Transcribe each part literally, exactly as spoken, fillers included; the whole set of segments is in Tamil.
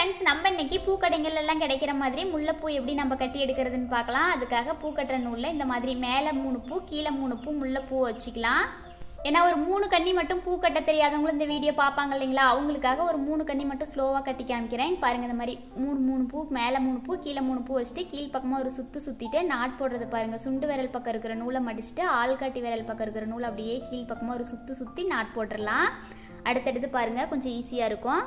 फ्रेंड्स நம்ம இன்னைக்கு பூ கடைங்கள்ல எல்லாம் கிடைக்கிற மாதிரி முல்லைப்பூ எப்படி நம்ம கட்டி எடுக்கிறதுன்னு பார்க்கலாம். அதுக்காக பூ கட்டற நூல்ல இந்த மாதிரி மேலே மூணு பூ கீழே மூணு பூ முல்லைப்பூ வச்சுக்கலாம். ஏன்னா ஒரு மூணு கண்ணி மட்டும் பூ கட்ட தெரியாதவங்க இந்த வீடியோ பாப்பாங்க இல்லைங்களா, அவங்களுக்காக ஒரு மூணு கண்ணி மட்டும் ஸ்லோவா கட்டி காமிக்கிறேன். பாருங்க இந்த மாதிரி மூணு மூணு பூ மேலே மூணு பூ கீழே மூணு பூ வச்சுட்டு கீழ் பக்கமா ஒரு சுத்து சுத்திட்டு நாட் போடுறது பாருங்க. சுண்டு விரல் பக்கம் இருக்கிற நூலை மடிச்சுட்டு ஆள்காட்டி விரல் பக்கம் இருக்கிற நூல் அப்படியே கீழ் பக்கமா ஒரு சுத்து சுத்தி நாட் போட்டுடலாம். அடுத்தடுத்து பாருங்க கொஞ்சம் ஈஸியா இருக்கும்.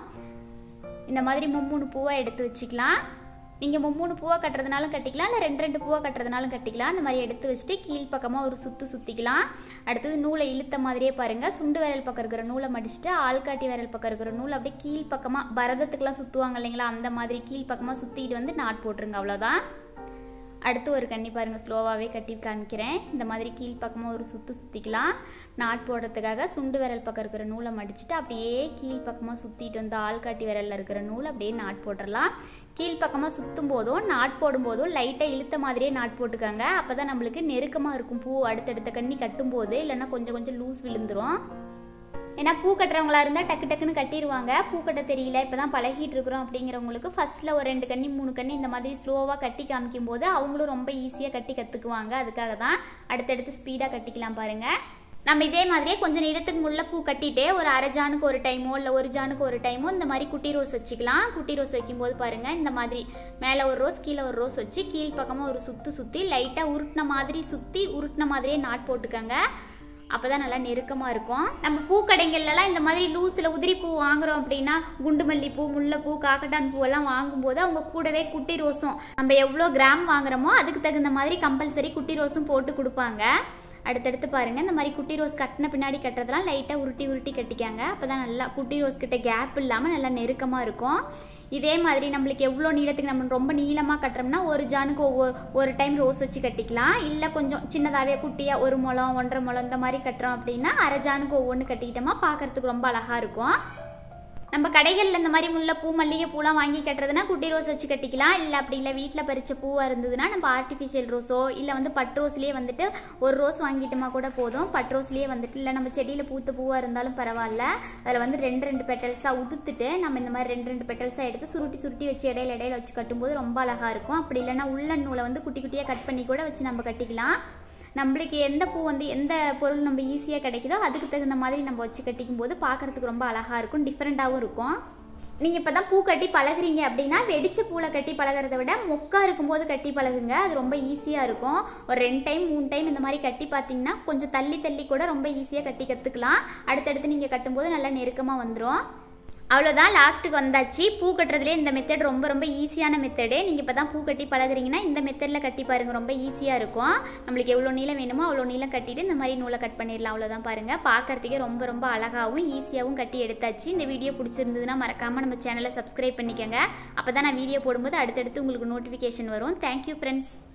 இந்த மாதிரி மூணு பூவா எடுத்து வச்சுக்கலாம். நீங்க மூணு பூவா கட்டுறதுனாலும் கட்டிக்கலாம், இல்லை ரெண்டு ரெண்டு பூவா கட்டுறதுனாலும் கட்டிக்கலாம். இந்த மாதிரி எடுத்து வச்சுட்டு கீழ் பக்கமா ஒரு சுத்து சுத்திக்கலாம். அடுத்தது நூலை இழுத்த மாதிரியே பாருங்க, சுண்டு விரல் பக்கம் இருக்கிற நூலை மடிச்சுட்டு ஆள்காட்டி விரல் பக்கம் இருக்கிற நூல் அப்படியே கீழ் பக்கமா பரதத்துக்குலாம் சுத்துவாங்க இல்லைங்களா, அந்த மாதிரி கீழ் பக்கமா சுத்திட்டு வந்து நாட் போட்டுருங்க. அவ்வளோதான். அடுத்து ஒரு கண்ணி பாருங்க ஸ்லோவாகவே கட்டி காமிக்கிறேன். இந்த மாதிரி கீழ் பக்கமாக ஒரு சுற்று சுற்றிக்கலாம். நாட் போடுறதுக்காக சுண்டு விரல் பக்கம் இருக்கிற நூலை மடிச்சுட்டு அப்படியே கீழ் பக்கமாக சுற்றிட்டு வந்து ஆள்காட்டி விரலில் இருக்கிற நூல் அப்படியே நாட் போட்டுடலாம். கீழ் பக்கமாக சுற்றும் போதும் நாட் போடும் போதும் லைட்டாக இழுத்த மாதிரியே நாட் போட்டுக்காங்க. அப்போ தான் நம்மளுக்கு நெருக்கமாக இருக்கும் பூ அடுத்தடுத்த கண்ணி கட்டும் போது, இல்லைன்னா கொஞ்சம் கொஞ்சம் லூஸ் விழுந்துரும். ஏன்னா பூ கட்டுறவங்களா இருந்தால் டக்கு டக்குன்னு கட்டிடுவாங்க. பூ கட்ட தெரியல இப்போ தான் பழகிட்டு இருக்கிறோம் அப்படிங்கிறவங்களுக்கு ஃபர்ஸ்ட்டில் ஒரு ரெண்டு கண்ணி மூணு கண்ணி இந்த மாதிரி ஸ்லோவாக கட்டி காமிக்கும் போது அவங்களும் ரொம்ப ஈஸியாக கட்டி கற்றுக்குவாங்க. அதுக்காக தான் அடுத்தடுத்து ஸ்பீடாக கட்டிக்கலாம் பாருங்கள். நம்ம இதே மாதிரியே கொஞ்சம் நேரத்துக்கு முள்ள பூ கட்டிட்டு ஒரு அரை ஜானுக்கு ஒரு டைமோ இல்லை ஒரு ஜானுக்கு ஒரு டைமோ இந்த மாதிரி குட்டி ரோஸ் வச்சுக்கலாம். குட்டி ரோஸ் வைக்கும்போது பாருங்கள் இந்த மாதிரி மேலே ஒரு ரோஸ் கீழே ஒரு ரோஸ் வச்சு கீழ் பக்கமாக ஒரு சுற்றி சுற்றி லைட்டாக உருட்டின மாதிரி சுற்றி உருட்டின மாதிரியே நாட் போட்டுக்கோங்க. அப்போதான் நல்லா நெருக்கமாக இருக்கும். நம்ம பூக்கடைகள்லாம் இந்த மாதிரி லூஸில் உதிரி பூ வாங்குறோம் அப்படின்னா குண்டு மல்லிப்பூ முல்லைப்பூ காக்கட்டான் பூவெல்லாம் வாங்கும்போது அவங்க கூடவே குட்டி ரோஸும் நம்ம எவ்வளோ கிராம் வாங்குறோமோ அதுக்கு தகுந்த மாதிரி கம்பல்சரி குட்டி ரோஸும் போட்டு கொடுப்பாங்க. அடுத்தடுத்து பாருங்கள் இந்த மாதிரி குட்டி ரோஸ் கட்டின பின்னாடி கட்டுறதுலாம் லைட்டாக உருட்டி உருட்டி கட்டிக்காங்க. அப்போ தான் நல்லா குட்டி ரோஸ் கிட்ட கேப் இல்லாமல் நல்லா நெருக்கமாக இருக்கும். இதே மாதிரி நம்மளுக்கு எவ்வளோ நீளத்துக்கு நம்ம ரொம்ப நீளமாக கட்டுறோம்னா ஒரு ஜானுக்கு ஒவ்வொரு ஒரு டைம் ரோஸ் வச்சு கட்டிக்கலாம். இல்லை கொஞ்சம் சின்னதாகவே குட்டியாக ஒரு முளம் ஒன்றரை முளம் இந்த மாதிரி கட்டுறோம் அப்படின்னா அரை ஜானுக்கு ஒவ்வொன்று கட்டிக்கிட்டோமா பார்க்கறதுக்கு ரொம்ப அழகாக இருக்கும். நம்ம கடைகளில் இந்த மாதிரி முல்லைப்பூ மல்லிகை பூலாம் வாங்கி கட்டுறதுனா குட்டி ரோஸ் வச்சு கட்டிக்கலாம். இல்லை அப்படி இல்லை வீட்டில் பறித்த பூவாக இருந்ததுன்னா நம்ம ஆர்டிஃபிஷியல் ரோஸோ இல்லை வந்து பட் ரோஸ்லேயே வந்துட்டு ஒரு ரோஸ் வாங்கிட்டோமா கூட போதும். பட் ரோஸ்லேயே வந்துட்டு இல்லை நம்ம செடியில் பூத்த பூவாக இருந்தாலும் பரவாயில்ல, அதில் வந்து ரெண்டு ரெண்டு பெட்டல்ஸாக உதுத்துட்டு நம்ம இந்த மாதிரி ரெண்டு ரெண்டு பெட்டல்ஸாக எடுத்து சுருட்டி சுருட்டி வச்சு இடையில இடையில வச்சு கட்டும்போது ரொம்ப அழகாக இருக்கும். அப்படி இல்லைன்னா உள்ள நூலை வந்து குட்டி குட்டியாக கட் பண்ணி கூட வச்சு நம்ம கட்டிக்கலாம். நம்மளுக்கு எந்த பூ வந்து எந்த பொருள் நம்ம ஈஸியாக கிடைக்குதோ அதுக்கு தகுந்த மாதிரி நம்ம வச்சு கட்டிக்கும் போது பார்க்குறதுக்கு ரொம்ப அழகாக இருக்கும், டிஃப்ரெண்ட்டாகவும் இருக்கும். நீங்கள் இப்போ தான் பூ கட்டி பழகுறீங்க அப்படின்னா வெடிச்ச பூவில் கட்டி பழகிறத விட மொக்கா இருக்கும்போது கட்டி பழகுங்க, அது ரொம்ப ஈஸியாக இருக்கும். ஒரு ரெண்டு டைம் மூணு டைம் இந்த மாதிரி கட்டி பார்த்தீங்கன்னா கொஞ்சம் தள்ளி தள்ளி கூட ரொம்ப ஈஸியாக கட்டி கற்றுக்கலாம். அடுத்தடுத்து நீங்கள் கட்டும்போது நல்லா நெருக்கமாக வந்துடும். அவ்வளோதான், லாஸ்ட்டுக்கு வந்தாச்சு. பூ கட்டுறதுலேயே இந்த மெத்தட் ரொம்ப ரொம்ப ஈஸியான மெத்தடு. நீங்கள் இப்போ தான் பூ கட்டி பழகுறீங்கன்னா இந்த மெத்தடில் கட்டி பாருங்கள், ரொம்ப ஈஸியாக இருக்கும். நம்மளுக்கு எவ்வளோ நீளம் வேணுமோ அவ்வளோ நீளம் கட்டிட்டு இந்த மாதிரி நூலை கட் பண்ணிடலாம். அவ்வளோதான் பாருங்கள், பார்க்குறதுக்கே ரொம்ப ரொம்ப அழகாகவும் ஈஸியாகவும் கட்டி எடுத்தாச்சு. இந்த வீடியோ பிடிச்சிருந்ததுன்னா மறக்காமல் நம்ம சேனலை சப்ஸ்கிரைப் பண்ணிக்கோங்க. அப்போ தான் நான் வீடியோ போடும்போது அடுத்தடுத்து உங்களுக்கு நோட்டிஃபிகேஷன் வரும். Thank you friends.